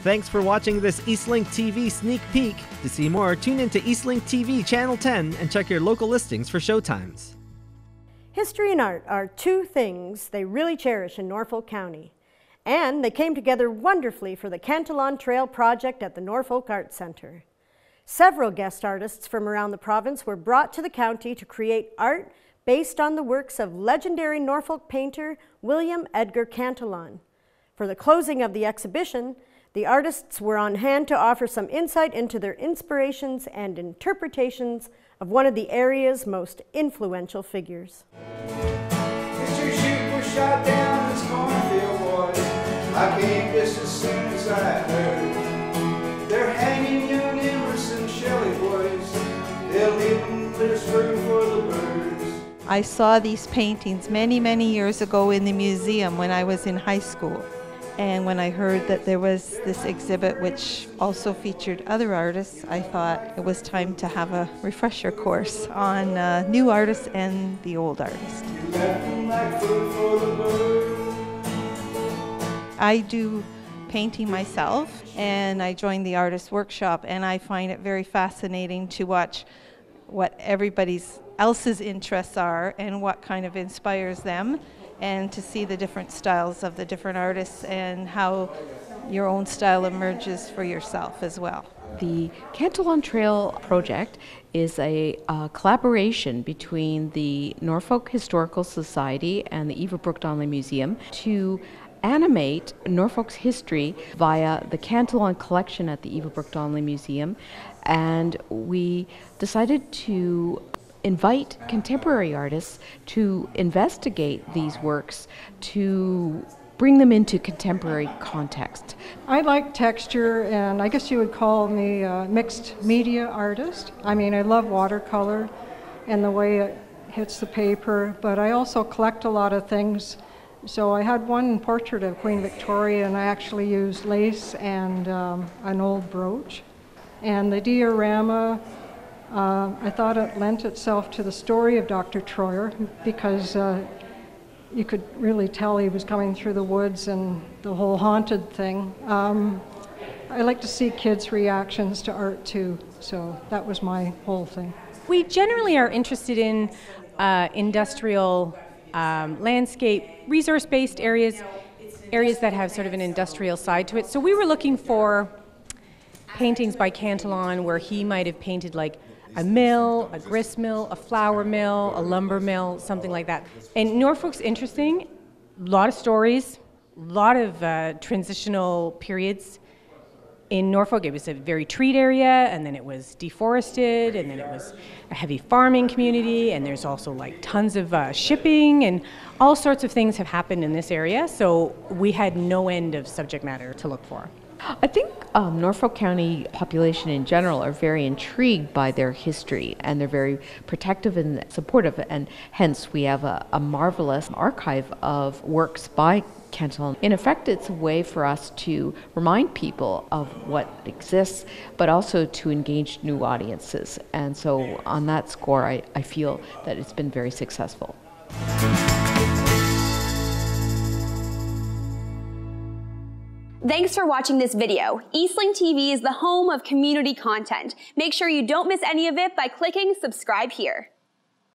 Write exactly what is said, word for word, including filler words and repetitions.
Thanks for watching this Eastlink T V sneak peek. To see more, tune into Eastlink T V Channel ten and check your local listings for showtimes. History and art are two things they really cherish in Norfolk County. And they came together wonderfully for the Cantelon Trail project at the Norfolk Arts Centre. Several guest artists from around the province were brought to the county to create art based on the works of legendary Norfolk painter William Edgar Cantelon. For the closing of the exhibition, the artists were on hand to offer some insight into their inspirations and interpretations of one of the area's most influential figures. Mister Shoot was shot down in this cornfield, boys. I came just as soon as I heard. They're hanging young Emerson Shelley, boys. They'll leave them there's room for the birds. I saw these paintings many, many years ago in the museum when I was in high school. And when I heard that there was this exhibit which also featured other artists, I thought it was time to have a refresher course on uh, new artists and the old artists. I do painting myself, and I joined the artist workshop, and I find it very fascinating to watch what everybody else's interests are and what kind of inspires them, and to see the different styles of the different artists and how your own style emerges for yourself as well. The Cantelon Trail project is a uh, collaboration between the Norfolk Historical Society and the Eva Brooke Donnelly Museum to animate Norfolk's history via the Cantelon collection at the Eva Brooke Donnelly Museum. And we decided to invite contemporary artists to investigate these works, to bring them into contemporary context. I like texture, and I guess you would call me a mixed media artist. I mean, I love watercolor and the way it hits the paper, but I also collect a lot of things. So I had one portrait of Queen Victoria, and I actually used lace and um, an old brooch. And the diorama, Uh, I thought it lent itself to the story of Doctor Troyer because uh, you could really tell he was coming through the woods and the whole haunted thing. Um, I like to see kids' reactions to art too, so that was my whole thing. We generally are interested in uh, industrial um, landscape, resource-based areas, areas that have sort of an industrial side to it. So we were looking for paintings by Cantelon where he might have painted like a mill, a grist mill, a flour mill, a lumber mill, something like that. And Norfolk's interesting, a lot of stories, a lot of uh, transitional periods. In Norfolk, it was a very treed area, and then it was deforested, and then it was a heavy farming community, and there's also like tons of uh, shipping, and all sorts of things have happened in this area, so we had no end of subject matter to look for. I think um, Norfolk County population in general are very intrigued by their history, and they're very protective and supportive, and hence we have a, a marvelous archive of works by Cantelon. In effect, it's a way for us to remind people of what exists, but also to engage new audiences. And so on that score, I, I feel that it's been very successful. Thanks for watching this video. Eastlink T V is the home of community content. Make sure you don't miss any of it by clicking subscribe here.